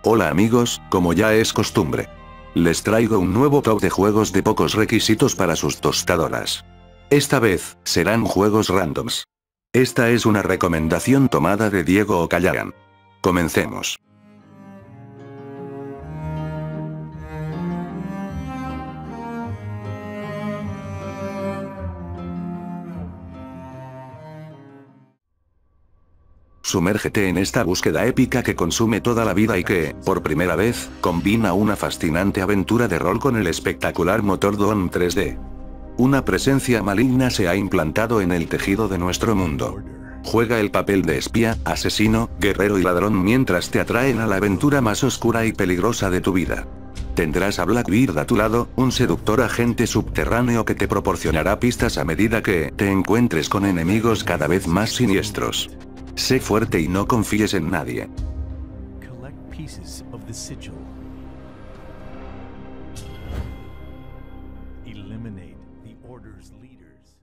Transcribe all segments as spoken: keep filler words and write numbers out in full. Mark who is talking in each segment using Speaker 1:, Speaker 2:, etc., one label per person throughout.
Speaker 1: Hola amigos, como ya es costumbre. Les traigo un nuevo top de juegos de pocos requisitos para sus tostadoras. Esta vez, serán juegos randoms. Esta es una recomendación tomada de Diego Ocallagan. Comencemos. Sumérgete en esta búsqueda épica que consume toda la vida y que, por primera vez, combina una fascinante aventura de rol con el espectacular motor Doom tres D. Una presencia maligna se ha implantado en el tejido de nuestro mundo. Juega el papel de espía, asesino, guerrero y ladrón mientras te atraen a la aventura más oscura y peligrosa de tu vida. Tendrás a Blackbeard a tu lado, un seductor agente subterráneo que te proporcionará pistas a medida que te encuentres con enemigos cada vez más siniestros. Sé fuerte y no confíes en nadie.
Speaker 2: Collect pieces of the sigil. Eliminate the Order's leaders.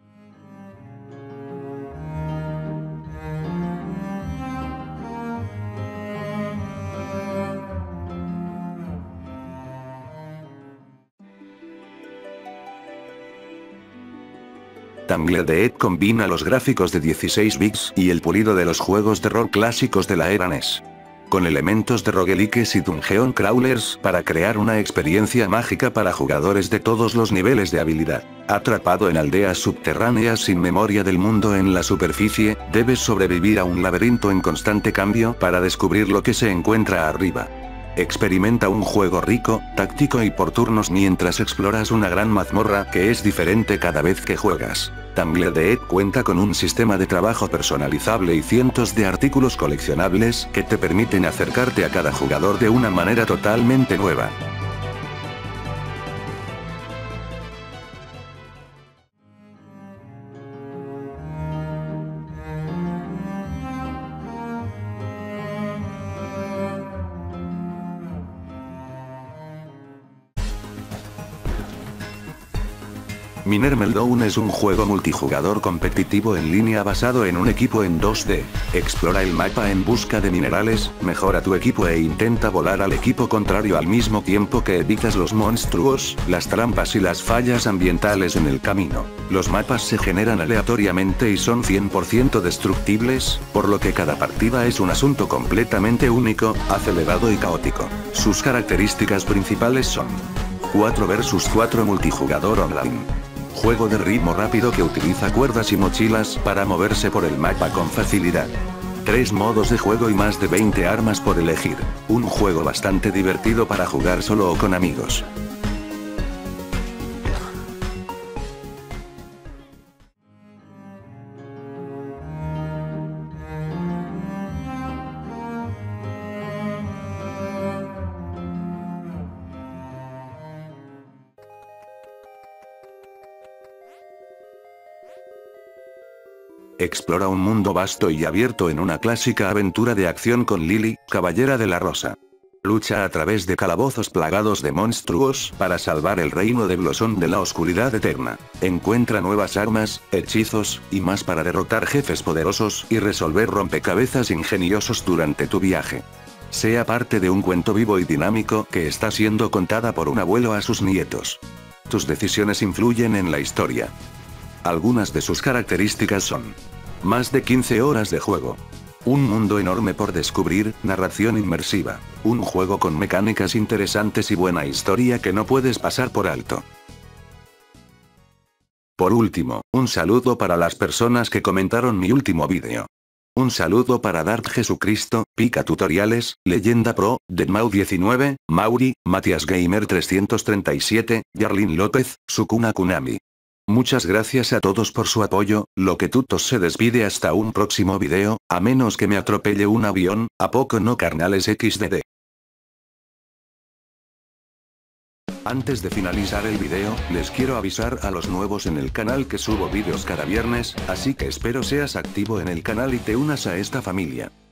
Speaker 1: Tangled Dead combina los gráficos de dieciséis bits y el pulido de los juegos de rol clásicos de la era N E S. Con elementos de roguelikes y dungeon crawlers para crear una experiencia mágica para jugadores de todos los niveles de habilidad. Atrapado en aldeas subterráneas sin memoria del mundo en la superficie, debes sobrevivir a un laberinto en constante cambio para descubrir lo que se encuentra arriba. Experimenta un juego rico, táctico y por turnos mientras exploras una gran mazmorra que es diferente cada vez que juegas. Tangled Dead cuenta con un sistema de trabajo personalizable y cientos de artículos coleccionables que te permiten acercarte a cada jugador de una manera totalmente nueva. Miner Meltdown es un juego multijugador competitivo en línea basado en un equipo en dos D. Explora el mapa en busca de minerales, mejora tu equipo e intenta volar al equipo contrario al mismo tiempo que evitas los monstruos, las trampas y las fallas ambientales en el camino. Los mapas se generan aleatoriamente y son cien por ciento destructibles, por lo que cada partida es un asunto completamente único, acelerado y caótico. Sus características principales son cuatro versus cuatro multijugador online. Juego de ritmo rápido que utiliza cuerdas y mochilas para moverse por el mapa con facilidad. Tres modos de juego y más de veinte armas por elegir. Un juego bastante divertido para jugar solo o con amigos. Explora un mundo vasto y abierto en una clásica aventura de acción con Lily, Caballera de la Rosa. Lucha a través de calabozos plagados de monstruos para salvar el reino de Blossom de la oscuridad eterna. Encuentra nuevas armas, hechizos, y más para derrotar jefes poderosos y resolver rompecabezas ingeniosos durante tu viaje. Sea parte de un cuento vivo y dinámico que está siendo contada por un abuelo a sus nietos. Tus decisiones influyen en la historia. Algunas de sus características son: más de quince horas de juego. Un mundo enorme por descubrir, narración inmersiva. Un juego con mecánicas interesantes y buena historia que no puedes pasar por alto. Por último, un saludo para las personas que comentaron mi último vídeo. Un saludo para Dark Jesucristo, Pika Tutoriales, Leyenda Pro, deadmau diecinueve, Mauri, Matias Gamer trescientos treinta y siete, Yarlin López, Sukuna Kunami. Muchas gracias a todos por su apoyo. Loquetutos se despide hasta un próximo video, a menos que me atropelle un avión, ¿a poco no carnales equis de de? Antes de finalizar el video, les quiero avisar a los nuevos en el canal que subo vídeos cada viernes, así que espero seas activo en el canal y te unas a esta familia.